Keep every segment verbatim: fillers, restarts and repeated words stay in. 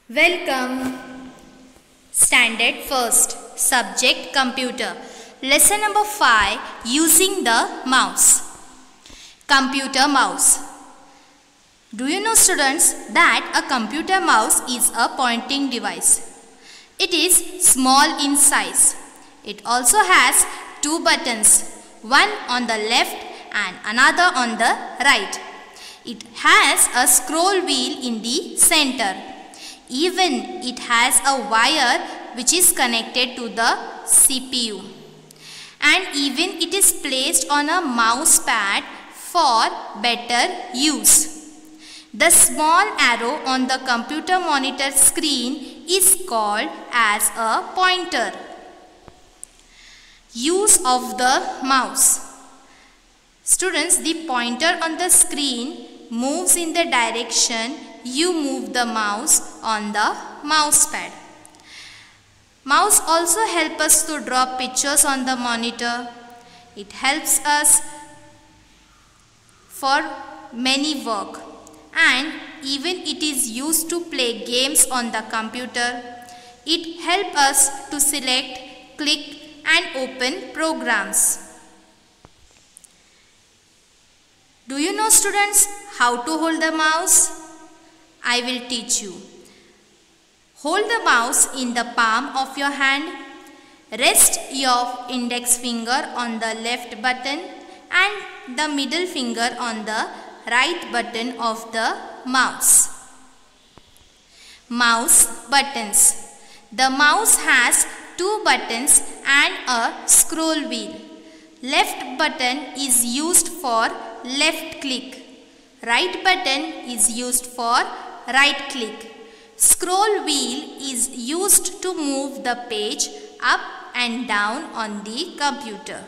Welcome. Standard first. Subject computer. Lesson number five. Using the mouse. Computer mouse. Do you know, students, that a computer mouse is a pointing device? It is small in size. It also has two buttons, one on the left and another on the right. It has a scroll wheel in the center. Even it has a wire which is connected to the C P U. And even it is placed on a mouse pad for better use. The small arrow on the computer monitor screen is called as a pointer. Use of the mouse. Students, the pointer on the screen moves in the direction you move the mouse on the mouse pad. Mouse also helps us to draw pictures on the monitor. It helps us for many work, and even it is used to play games on the computer. It helps us to select, click and open programs. Do you know, students, how to hold the mouse? I will teach you. Hold the mouse in the palm of your hand. Rest your index finger on the left button and the middle finger on the right button of the mouse. Mouse buttons. The mouse has two buttons and a scroll wheel. Left button is used for left click. Right button is used for right click. Scroll wheel is used to move the page up and down on the computer.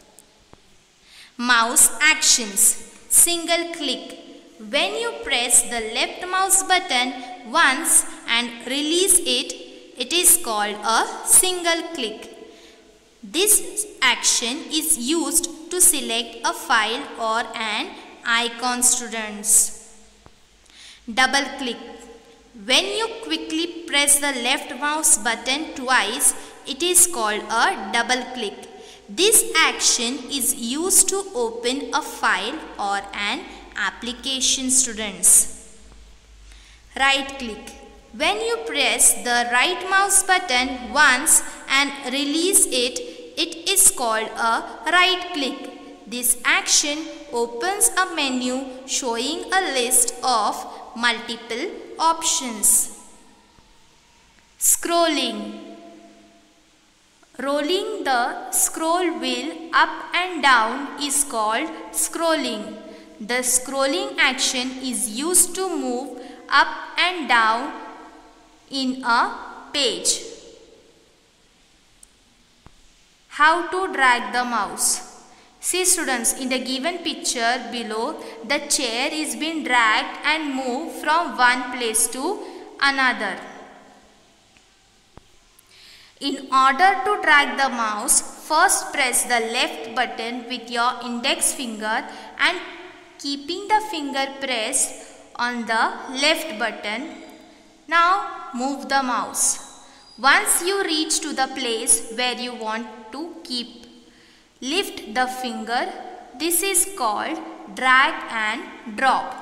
Mouse actions. Single click. When you press the left mouse button once and release it, it is called a single click. This action is used to select a file or an icon, students. Double click. When you quickly press the left mouse button twice, it is called a double click. This action is used to open a file or an application, students. Right click. When you press the right mouse button once and release it, it is called a right click. This action opens a menu showing a list of multiple options. Scrolling. Rolling the scroll wheel up and down is called scrolling. The scrolling action is used to move up and down in a page. How to drag the mouse. See, students, in the given picture below, the chair is being dragged and moved from one place to another. In order to drag the mouse, first press the left button with your index finger and keeping the finger pressed on the left button. Now move the mouse. Once you reach to the place where you want to keep, lift the finger. This is called drag and drop.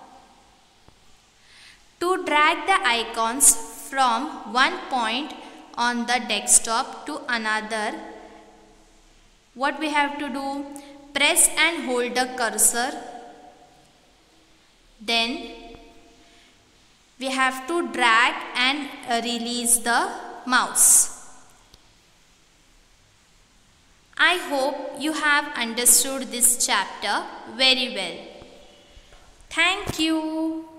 To drag the icons from one point on the desktop to another, what we have to do? Press and hold the cursor. Then we have to drag and release the mouse. I hope you have understood this chapter very well. Thank you.